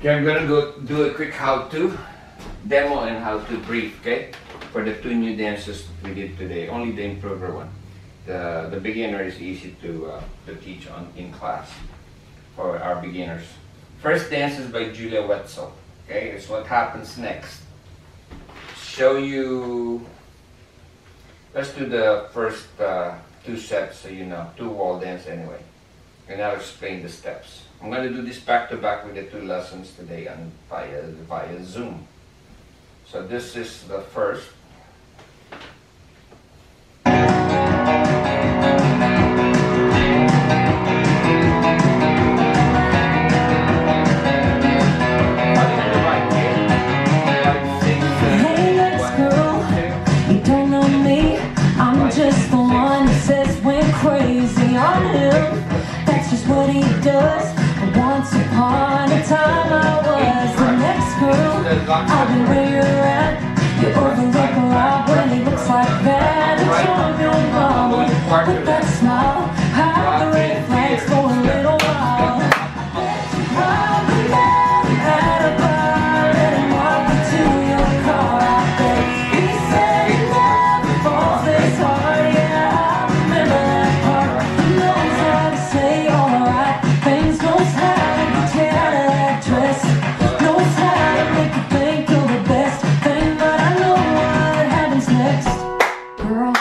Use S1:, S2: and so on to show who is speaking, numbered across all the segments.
S1: Okay, I'm gonna go do a quick how-to demo and how-to brief, okay? For the two new dances we did today, only the improver one. The beginner is easy to teach in class for our beginners. First dance is by Wetzel. Okay, it's what happens next. Show you. Let's do the first two sets, so you know, two wall dance anyway. And I'll explain the steps. I'm going to do this back to back with the two lessons today via Zoom. So this is the first.
S2: I've been where you're at. You overlook a lot when it looks like that. It's all your mama with that smile. Hide the red flags for a little while. I've been there at a bar, let him walk me to your car. I bet he said he never falls this hard. Yeah, I remember that part. Knows how to say all the right things, knows how to get you out of that dress, knows how to make you think you're the best thing, but I know what happens next, girl.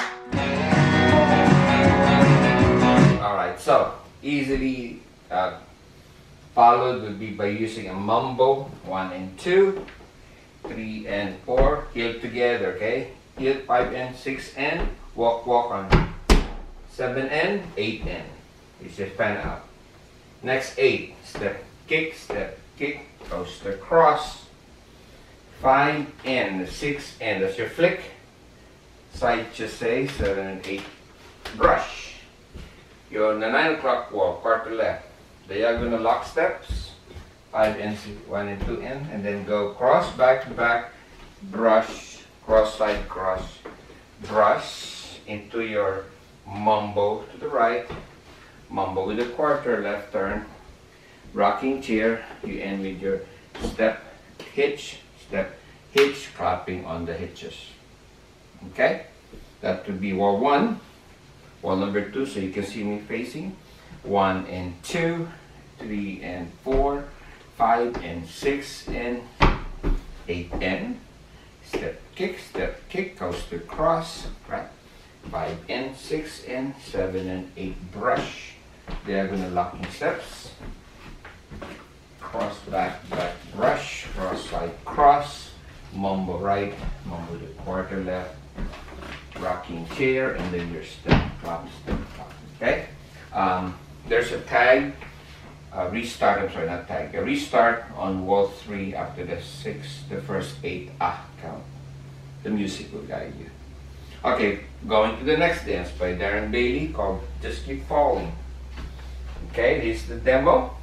S1: Alright, so easily followed would be by using a mambo, 1 and 2, 3 and 4, heel together, okay? Heel 5 and 6 and walk on 7 and 8 and. It's just fan out. Next 8, step, kick, coaster cross. 5 and 6 and that's your flick. Side chassé, 7 and 8, brush. You're on the 9 o'clock wall, quarter left. Diagonal lock steps, 5 and 6, 1 and 2 and then go cross, back to back, brush, cross side cross, brush into your mambo to the right, mambo with a quarter left turn, rocking chair, you end with your step, hitch, clapping on the hitches. Okay? That would be wall 1, wall number 2, so you can see me facing, 1 and 2, 3 and 4, 5 and 6 and 8 and step, kick, coaster cross, right? 5 and 6 and 7 and 8, brush, diagonal locking steps, cross back, brush, cross side cross, mambo right, mambo the quarter left, rocking chair, and then your step, clap, okay? There's a tag, restart, I'm sorry, not tag, a restart on wall 3 after the first 8 count. The music will guide you. Okay, going to the next dance by Darren Bailey called Just Keep Falling. Okay, this is the demo.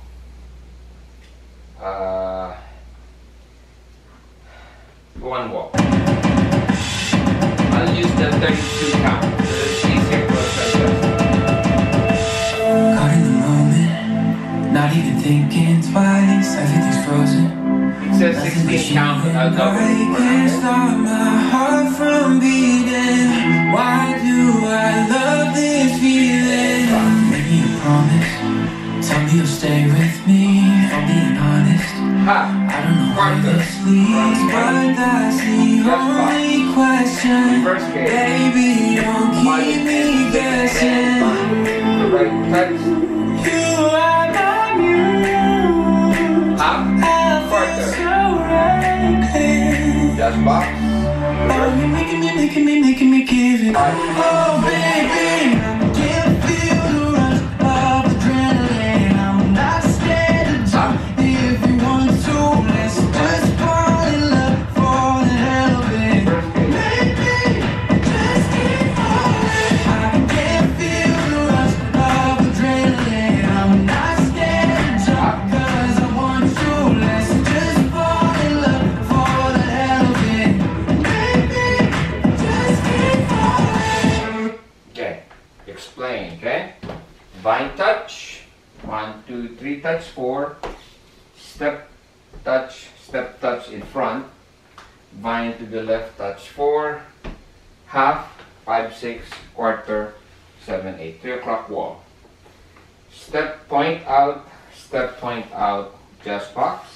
S1: One walk. I'll use the 32 count. It's easier for us.
S3: Caught in the moment, not even thinking twice. Everything's frozen.
S1: It says 16 count, but I'll double it.
S3: Can't stop my heart from beating. Why do I love this feeling? Make me a promise. Tell me you'll stay with me. If I'm being honest, I don't know where this leads, but that's the only question. Baby, don't keep me guessing.
S1: The right touch.
S3: You are my muse.
S1: Quarter.
S3: So reckless.
S1: Just box.
S3: Oh, you're making me give it. Oh, baby, I can't feel the rush of adrenaline. I'm not scared to jump if you want to. Let's just fall in love for the hell of it. Maybe just keep falling. I can't feel the rush of adrenaline. I'm not scared to jump 'cause I want you. Let's just fall in love for the hell of it. Maybe just keep falling.
S1: Okay, explain, okay? Vine touch, 1, 2, 3 touch, 4, step, touch, step touch in front, vine to the left, touch 4, half, 5, 6, quarter, 7, 8, 3 o'clock wall. Step point out, just box.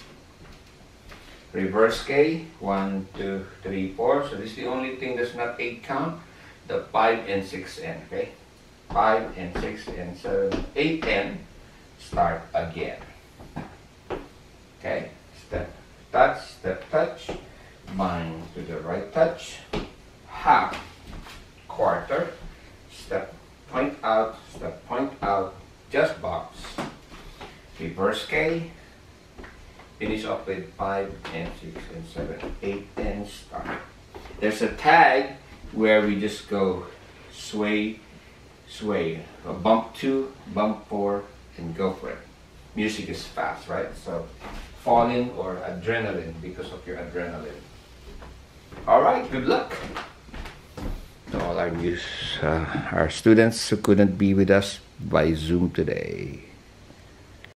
S1: Reverse K, 1, 2, 3, 4. So this is the only thing that's not 8 count. The 5 and 6 N, okay? 5 and 6 and 7, 8 N. Start again. Okay? Step touch, vine to the right touch, half, quarter, step point out, just box. Reverse K. Finish up with 5 and 6 and 7, 8 and start. There's a tag where we just go sway, bump 2, bump 4, and go for it. Music is fast, right? So falling or adrenaline because of your adrenaline. All right, good luck to all our students who couldn't be with us by Zoom today.